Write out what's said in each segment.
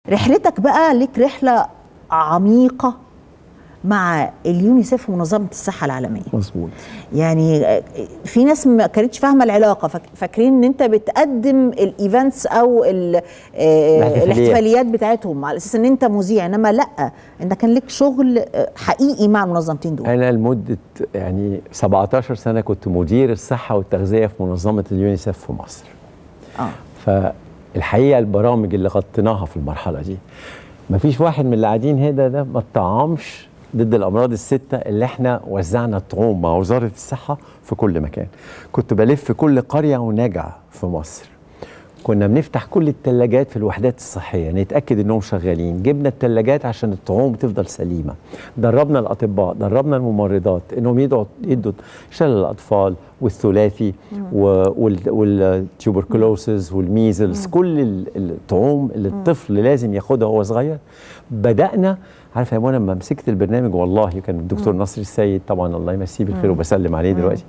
رحلتك بقى ليك رحله عميقه مع اليونيسيف ومنظمه الصحه العالميه. مظبوط. يعني في ناس ما كانتش فاهمه العلاقه، فاكرين ان انت بتقدم الايفنتس او الاحتفاليات بتاعتهم على اساس ان انت مذيع، انما لا، انت كان لك شغل حقيقي مع المنظمتين دول. انا لمده يعني 17 سنه كنت مدير الصحه والتغذيه في منظمه اليونيسيف في مصر. فالحقيقه البرامج اللي غطيناها في المرحله دي مفيش واحد من اللي قاعدين هنا ده ما اتطعمش ضد الامراض السته اللي احنا وزعنا الطعوم مع وزاره الصحه في كل مكان. كنت بلف في كل قريه ونجع في مصر. كنا بنفتح كل الثلاجات في الوحدات الصحيه نتاكد انهم شغالين، جبنا الثلاجات عشان الطعوم تفضل سليمه، دربنا الاطباء، دربنا الممرضات انهم يدوا شلل الاطفال والثلاثي والتيوبركلوسز والميزلز، كل الطعوم اللي الطفل لازم ياخدها وهو صغير. بدانا، عارفه يا منى لما مسكت البرنامج والله كان الدكتور نصر السيد طبعا الله يمسيه بالخير وبسلم عليه دلوقتي،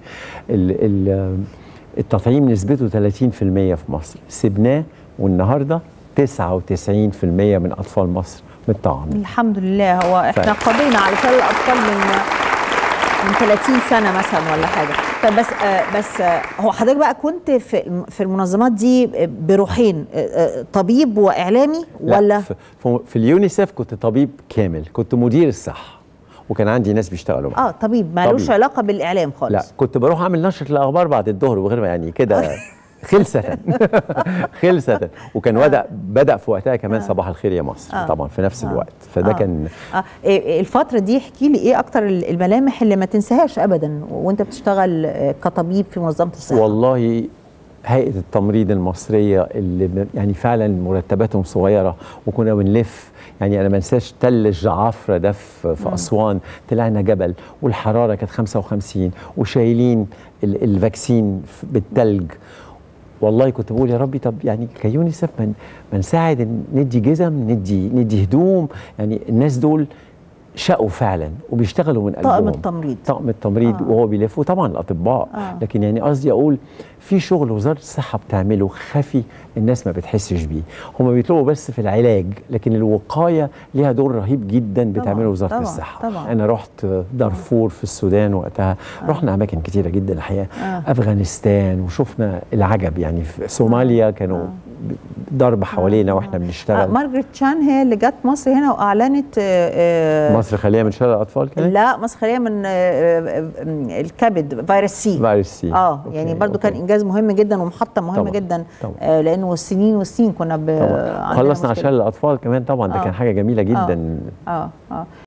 التطعيم نسبته 30% في مصر، سبناه والنهارده 99% من اطفال مصر متطعمين. الحمد لله. هو احنا قضينا على شلل الاطفال من 30 سنه مثلا ولا حاجه. طب بس هو حضرتك بقى كنت في المنظمات دي بروحين، طبيب واعلامي ولا؟ لا، في اليونيسيف كنت طبيب كامل، كنت مدير الصحه وكان عندي ناس بيشتغلوا معايا. طبيب مالوش علاقه بالاعلام خالص. لا، كنت بروح اعمل نشره الاخبار بعد الظهر وغير يعني كده خلسة خلسة. وكان بدأ في وقتها كمان صباح الخير يا مصر طبعا في نفس الوقت. فده كان الفترة دي احكي لي ايه اكتر الملامح اللي ما تنساهاش ابدا وانت بتشتغل كطبيب في منظمة الصحة؟ والله هيئة التمريض المصرية اللي يعني فعلا مرتباتهم صغيرة، وكنا بنلف. يعني انا ما انساش تل الجعافرة ده في اسوان، طلعنا جبل والحرارة كانت 55 وشايلين الفاكسين بالتلج. والله كنت بقول يا ربي طب يعني كيونيسيف ما نساعد، ندي جزم، ندي هدوم. يعني الناس دول شقوا فعلا وبيشتغلوا من قلبهم. طاقم التمريض وهو بيلف، وطبعا الاطباء. لكن يعني قصدي اقول في شغل وزاره الصحه بتعمله خفي الناس ما بتحسش بيه. هم بيطلبوا بس في العلاج، لكن الوقايه ليها دور رهيب جدا بتعمله وزاره الصحه. انا رحت دارفور في السودان وقتها، رحنا اماكن كتيره جدا الحقيقه، افغانستان، وشفنا العجب. يعني في صوماليا كانوا ضرب حوالينا واحنا بنشتغل. مارغريت تشان هي اللي جت مصر هنا واعلنت مصر خاليه من شلل الاطفال كمان؟ لا، مصر خاليه من الكبد، فيروس سي. يعني برضو كان انجاز مهم جدا ومحطه مهمه جدا. لانه السنين والسنين كنا خلصنا على شلل الاطفال كمان طبعا. ده كان حاجه جميله جدا.